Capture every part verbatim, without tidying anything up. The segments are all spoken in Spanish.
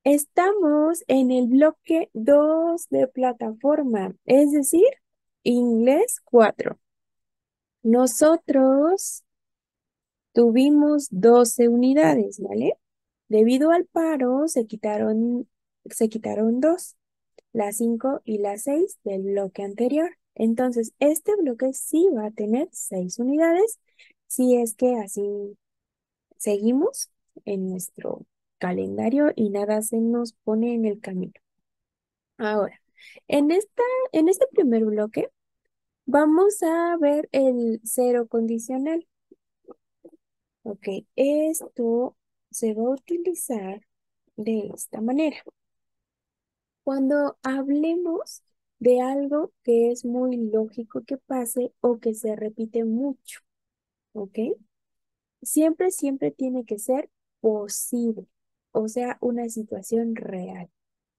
Estamos en el bloque dos de plataforma, es decir, inglés cuatro. Nosotros tuvimos doce unidades, ¿vale? Debido al paro se quitaron, se quitaron dos, las cinco y las seis del bloque anterior. Entonces, este bloque sí va a tener seis unidades si es que así seguimos en nuestro calendario y nada se nos pone en el camino. Ahora, en esta, en este primer bloque vamos a ver el cero condicional. Ok, esto se va a utilizar de esta manera. Cuando hablemos de algo que es muy lógico que pase o que se repite mucho, ¿ok? Siempre, siempre tiene que ser posible, o sea, una situación real.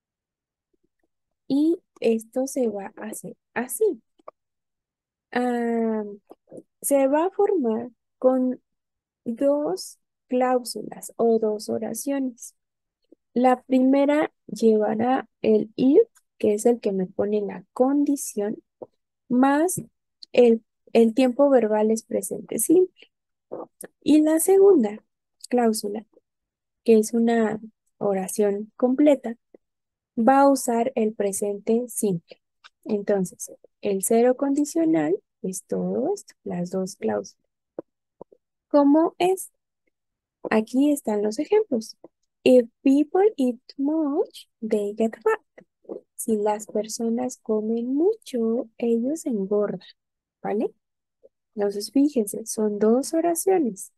Y esto se va a hacer así. Ah, se va a formar con dos cláusulas o dos oraciones. La primera llevará el if, que es el que me pone la condición, más el, el tiempo verbal es presente simple. Y la segunda cláusula, que es una oración completa, va a usar el presente simple. Entonces, el cero condicional es todo esto, las dos cláusulas. ¿Cómo es? Aquí están los ejemplos. If people eat much, they get fat. Si las personas comen mucho, ellos engordan, ¿vale? Entonces, fíjense, son dos oraciones.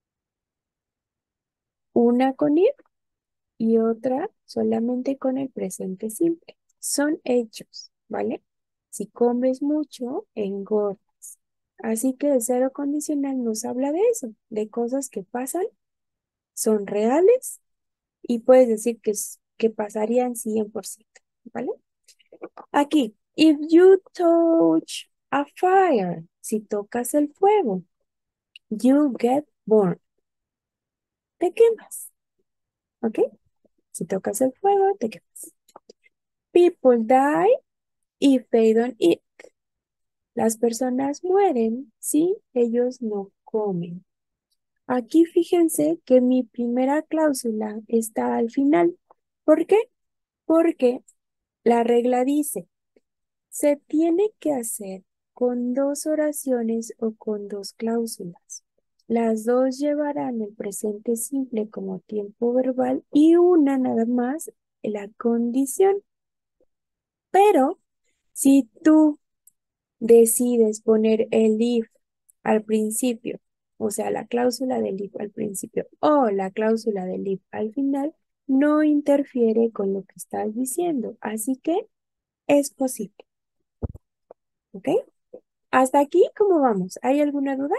Una con if y otra solamente con el presente simple. Son hechos, ¿vale? Si comes mucho, engordas. Así que el cero condicional nos habla de eso, de cosas que pasan, son reales y puedes decir que, es- que pasarían cien por ciento, ¿vale? Aquí, if you touch a fire, si tocas el fuego, you get burned, te quemas, ¿ok? Si tocas el fuego, te quemas. People die if they don't eat. Las personas mueren si ellos no comen. Aquí fíjense que mi primera cláusula está al final. ¿Por qué? Porque la regla dice, se tiene que hacer con dos oraciones o con dos cláusulas. Las dos llevarán el presente simple como tiempo verbal y una nada más la condición. Pero si tú decides poner el if al principio, o sea, la cláusula del if al principio o la cláusula del if al final, no interfiere con lo que estás diciendo. Así que es posible. ¿Ok? Hasta aquí, ¿cómo vamos? ¿Hay alguna duda?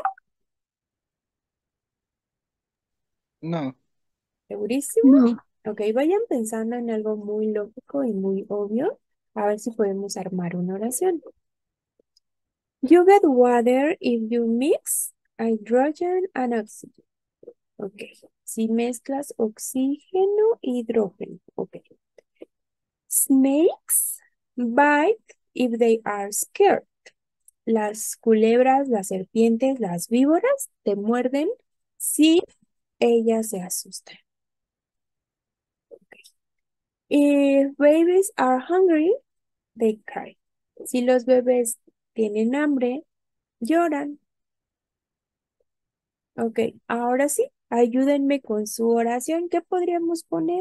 No, ¿Segurísimo? No. Ok, vayan pensando en algo muy lógico y muy obvio. A ver si podemos armar una oración. You get water if you mix hydrogen and oxygen. Ok. Si mezclas oxígeno y hidrógeno. Ok. Snakes bite if they are scared. Las culebras, las serpientes, las víboras te muerden si ellas se asustan. If babies are hungry, they cry. Si los bebés tienen hambre, lloran. Ok, ahora sí, ayúdenme con su oración. ¿Qué podríamos poner?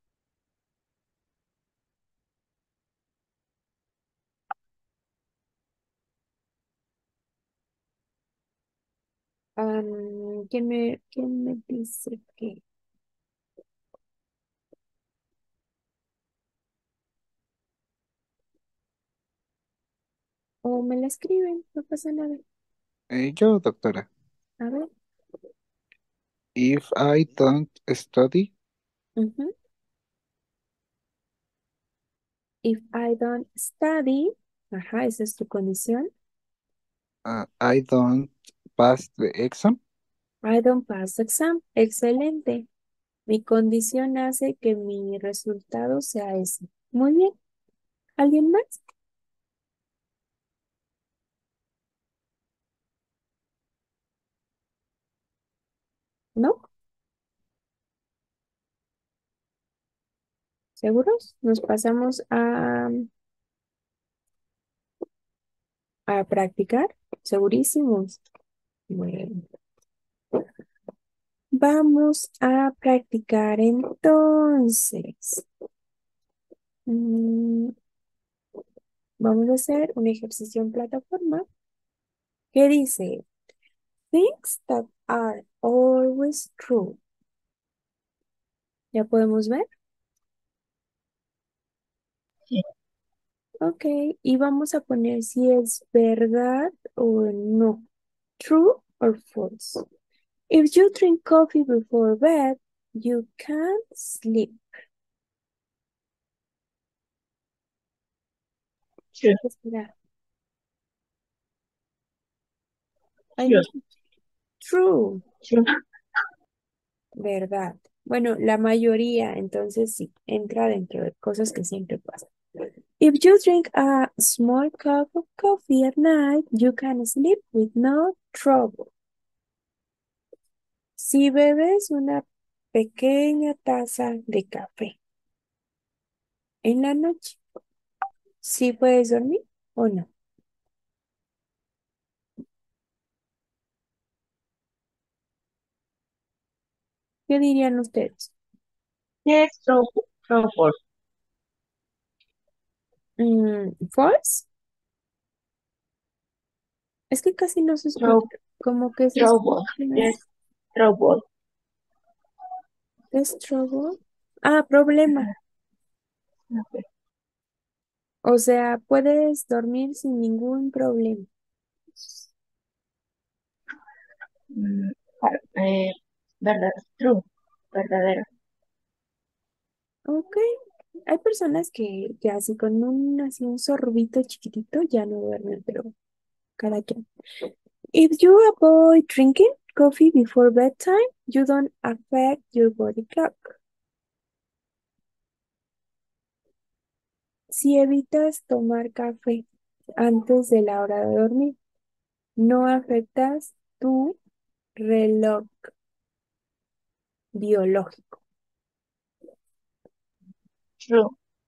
Am, ¿quién me, quién me dice que? O me la escriben, no pasa nada. eh, yo, doctora. A ver. If I don't study, Ujú. If I don't study, ajá, esa es tu condición. uh, I don't pass the exam. I don't pass the exam. Excelente. Mi condición hace que mi resultado sea ese. Muy bien. ¿Alguien más? ¿No? ¿Seguros? Nos pasamos a, a practicar. ¿Segurísimos? Bueno, vamos a practicar entonces. Mm, vamos a hacer un ejercicio en plataforma que dice, things that are always true. ¿Ya podemos ver? Sí. Ok, y vamos a poner si es verdad o no. True or false. If you drink coffee before bed, you can't sleep. True. Espera. Ay, no True. escuché. True. True. Verdad. Bueno, la mayoría, entonces sí, entra dentro de cosas que siempre pasan. If you drink a small cup of coffee at night, you can sleep with no trouble. Si bebes una pequeña taza de café en la noche, ¿sí puedes dormir o no? ¿Qué dirían ustedes? Yes, true. True. False. Mm, ¿false? Es que casi no se True. escucha, como que se True. escucha. False. Yes. True. False. ¿Es trouble? Ah, problema. Okay. O sea, puedes dormir sin ningún problema. Mm, par- eh, verdad. True. Verdadero. Ok. Hay personas que, que así con un, así un sorbito chiquitito ya no duermen, pero cada quien. If you avoid drinking coffee before bedtime, you don't affect your body clock. Si evitas tomar café antes de la hora de dormir, no afectas tu reloj biológico. True.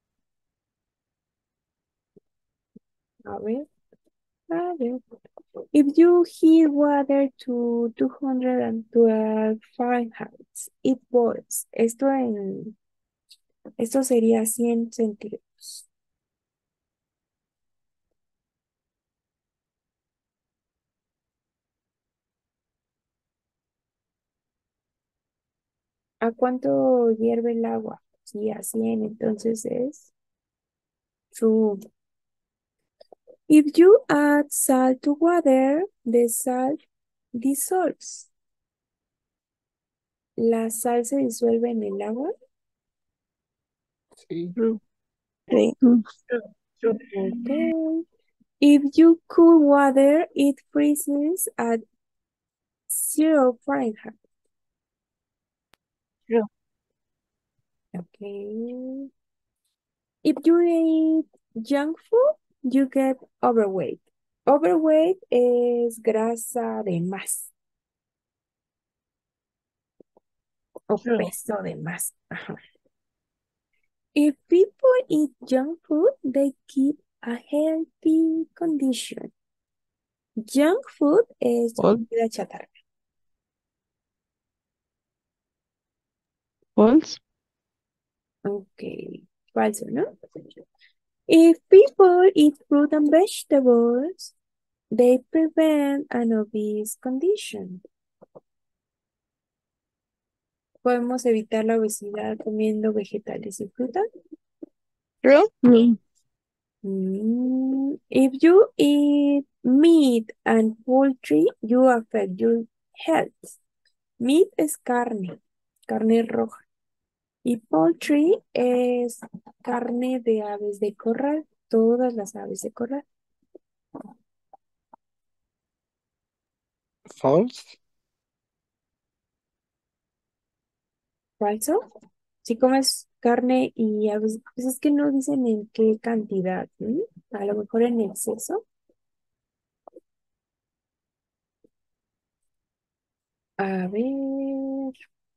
A ver, a ver. If you heat water to two hundred twelve Fahrenheit, it boils. Esto en, esto sería cien centígrados. ¿A cuánto hierve el agua? Sí, a cien, entonces es true. If you add salt to water, the salt dissolves. ¿La sal se disuelve en el agua? Sí. True. Sí. Mm. True. True. Okay. If you cool water, it freezes at zero Fahrenheit. True. Okay. If you eat junk food, you get overweight. Overweight es grasa de más o True. peso de más. Ajá. If people eat junk food, they keep a healthy condition. Junk food es False. comida chatarra. False. Ok, falso, ¿no? If people eat fruit and vegetables, they prevent an obese condition. Podemos evitar la obesidad comiendo vegetales y fruta. True. Mm. Mm, If you eat meat and poultry, you affect your health. Meat es carne, carne roja. Y poultry es carne de aves de corral, todas las aves de corral. False. falso. Si comes carne y a veces, pues es que no dicen en qué cantidad, ¿m? A lo mejor en exceso. A ver.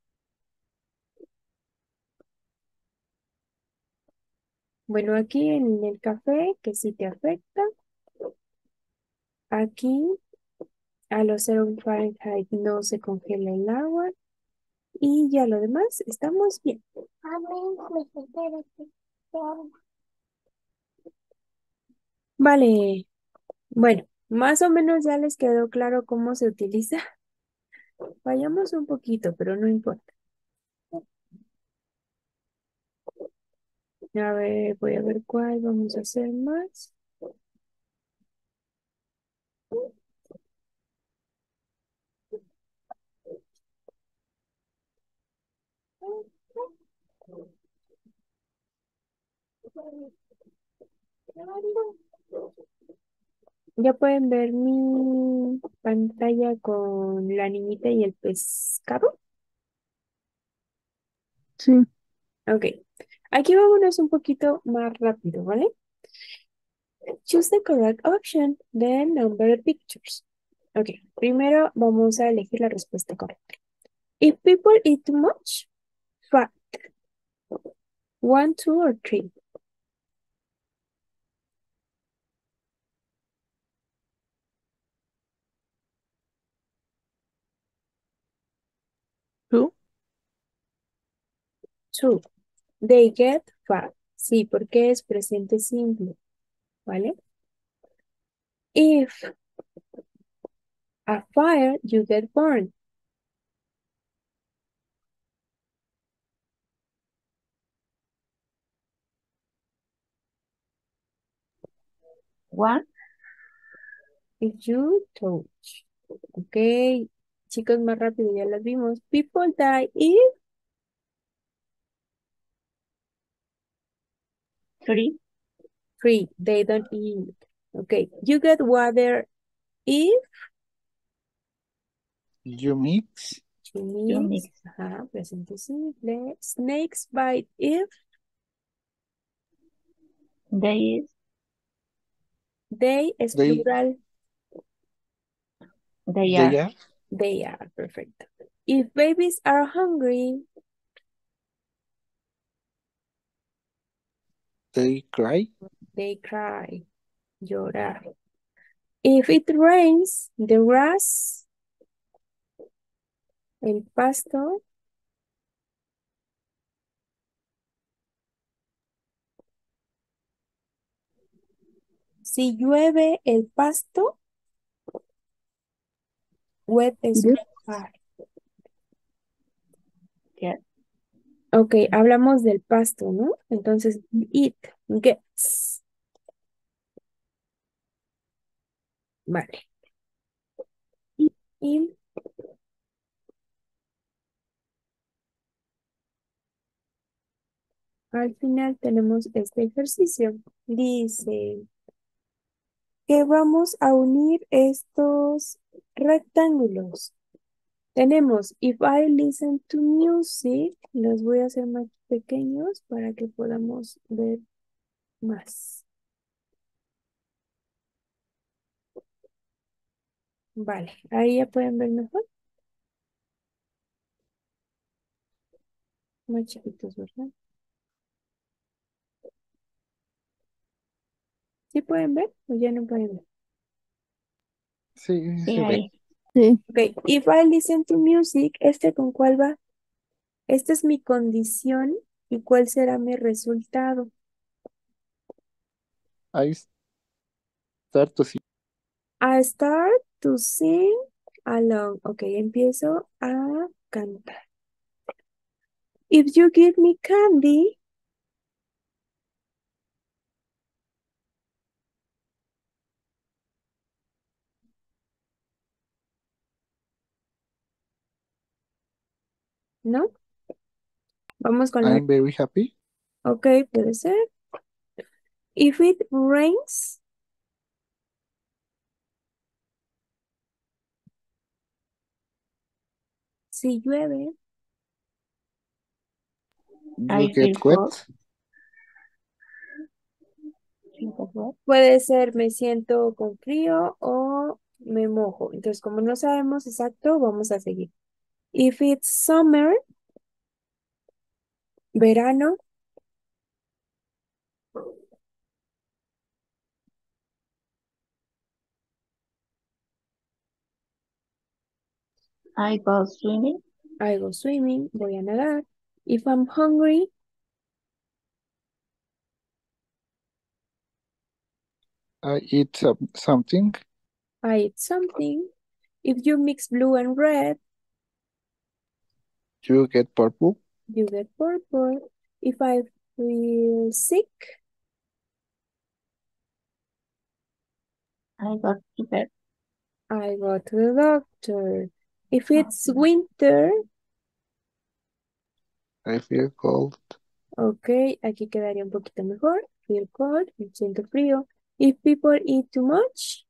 Bueno, aquí en el café, que sí te afecta. Aquí a los cero Fahrenheit no se congela el agua. Y ya lo demás, estamos bien. Vale. Bueno, más o menos ya les quedó claro cómo se utiliza. Fallamos un poquito, pero no importa. A ver, voy a ver cuál vamos a hacer más. Ya pueden ver mi pantalla con la niñita y el pescado. Sí. Ok. Aquí vámonos un poquito más rápido, ¿vale? Choose the correct option, then number the pictures. Ok. Primero vamos a elegir la respuesta correcta. If people eat too much, fat. One, two, or three. True. Two. They get fat. Sí, porque es presente simple, ¿vale? If a fire, you get burned. One, If you touch. Ok, chicos, más rápido, ya las vimos. People die if three, free, they don't eat. Ok, you get water if You mix. you you mix. mix. Ajá, presente simple. Snakes bite if They is, they es They plural. they they are. are. They are, perfecto. If babies are hungry, They cry. they cry, llorar. If it rains, the grass, el pasto, si llueve el pasto, wet es Yes. mojar. Get. Ok, hablamos del pasto, ¿no? Entonces, it gets. Vale. Y al final tenemos este ejercicio. Dice que vamos a unir estos rectángulos. Tenemos, if I listen to music, los voy a hacer más pequeños para que podamos ver más. Vale, ahí ya pueden ver mejor. Más chiquitos, ¿verdad? ¿Sí pueden ver o ya no pueden ver? Sí, Sí, se ve. ahí. Sí. Ok, if I listen to music, ¿este con cuál va? Esta es mi condición y cuál será mi resultado. I start to see. I start to sing along. Ok, empiezo a cantar. If you give me candy, ¿no? Vamos con la... I'm very happy. Ok, puede ser. If it rains, si llueve, I You feel get cold. wet. Feel get wet. Puede ser me siento con frío o me mojo. Entonces, como no sabemos exacto, vamos a seguir. If it's summer, verano, I go swimming. I go swimming, voy a nadar. If I'm hungry, I eat some, something. I eat something. If you mix blue and red, You get purple. you get purple. If I feel sick, I go to bed. I go to the doctor. If it's winter, I feel cold. ok, aquí quedaría un poquito mejor. Feel cold, me siento frío. If people eat too much,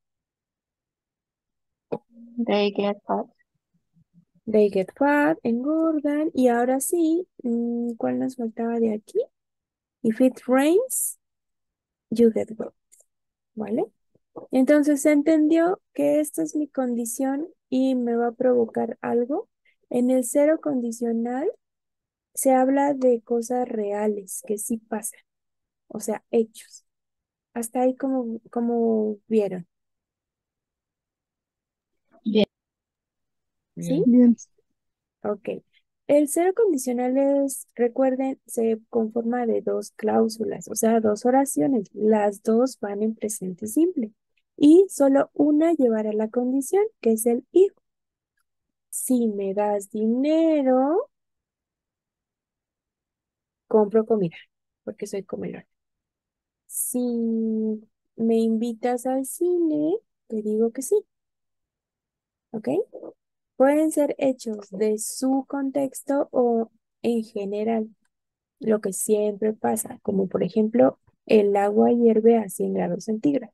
They get fat. they get fat, engordan. Y ahora sí, mm, ¿cuál nos faltaba de aquí? If it rains, you get wet, ¿vale? Entonces se entendió que esta es mi condición y me va a provocar algo. En el cero condicional se habla de cosas reales que sí pasan, o sea, hechos. Hasta ahí como, como vieron, Bien. ¿sí? Bien. Ok. El cero condicional es, recuerden, se conforma de dos cláusulas, o sea, dos oraciones. Las dos van en presente simple. Y solo una llevará la condición, que es el if. Si me das dinero, compro comida, porque soy comedor. Si me invitas al cine, te digo que sí. ¿Ok? Pueden ser hechos de su contexto o en general, lo que siempre pasa, como por ejemplo, el agua hierve a cien grados centígrados.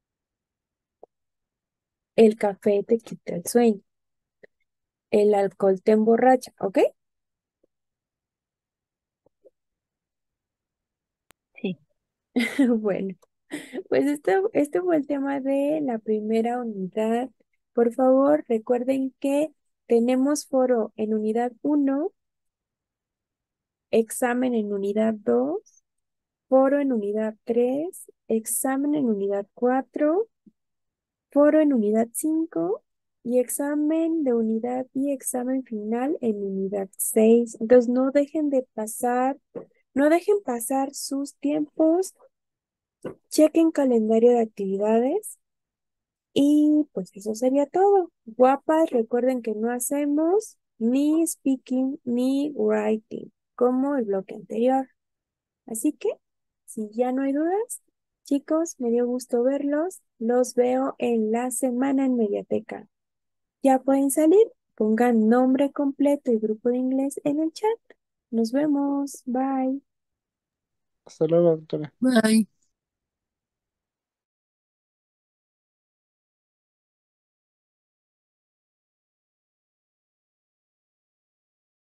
El café te quita el sueño. El alcohol te emborracha, ¿ok? Sí. Bueno, pues esto, este fue el tema de la primera unidad. Por favor, recuerden que tenemos foro en unidad uno, examen en unidad dos, foro en unidad tres, examen en unidad cuatro, foro en unidad cinco y examen de unidad y examen final en unidad seis. Entonces no dejen de pasar, no dejen pasar sus tiempos, chequen calendario de actividades y pues eso sería todo. Guapas, recuerden que no hacemos ni speaking ni writing como el bloque anterior. Así que, si ya no hay dudas, chicos, me dio gusto verlos. Los veo en la semana en Mediateca. Ya pueden salir. Pongan nombre completo y grupo de inglés en el chat. Nos vemos. Bye. Hasta luego, doctora. Bye.